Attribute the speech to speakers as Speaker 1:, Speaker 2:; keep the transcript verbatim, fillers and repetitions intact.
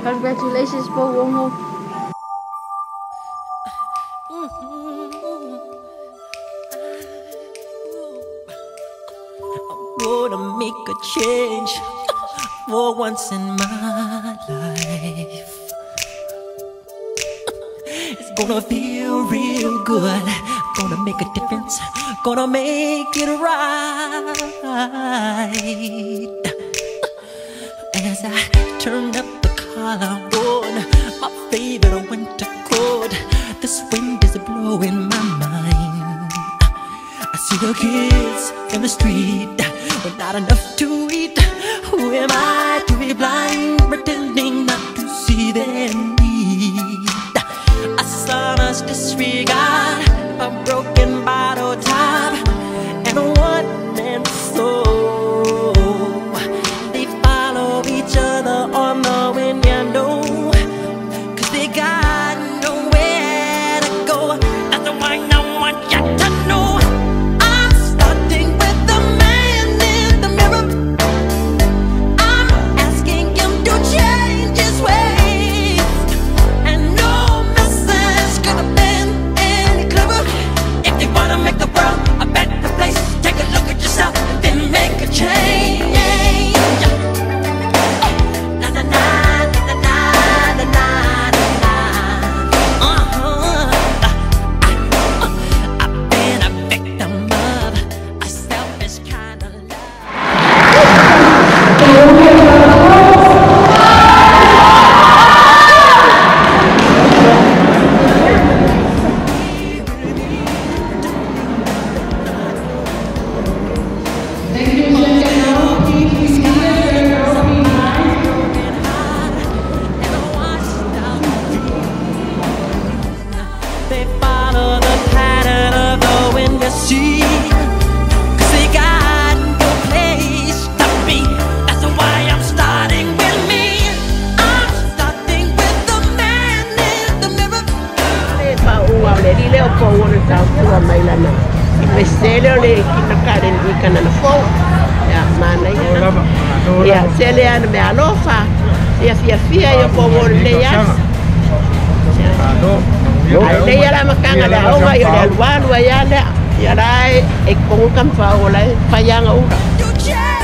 Speaker 1: Congratulations po, Wongo.
Speaker 2: Gonna make a change for once in my life. It's gonna feel real good. Gonna make a difference. Gonna make it right. As I turn up the collar on my favorite winter coat, this wind is blowing my mind. I see the kids in the street with not enough to eat. Who am I to be blind, pretending not to see their need? A son's disregard, a broken bottle top, and a one-man soul. They follow each other on the wind, you know, 'cause they got nowhere to go. That's why I want you to know I'm starting with the man in the mirror. I'm asking him to change his ways, and no message could have been any clearer. If you wanna make the world a better place, take a look at yourself, then make a change. Na na na na na na na na. Uh-huh. I've been a victim of a selfish kind of love. They follow the pattern of the wind, you see, 'cause they got no place to be. That's why I'm starting with me. I'm starting with the man in the mirror.
Speaker 3: Pa ua le rile o po ona tau tua mai lana. I me sele o le kita kare ni kana na fo. Ya mana ia. Ya sele ana me alofa. Ya fia fia yo po ona le ya. Le ya la makanga da o mai o le alwa ya le. Ya dai e konga kam fa o le fa ya nga ura.
Speaker 2: You change.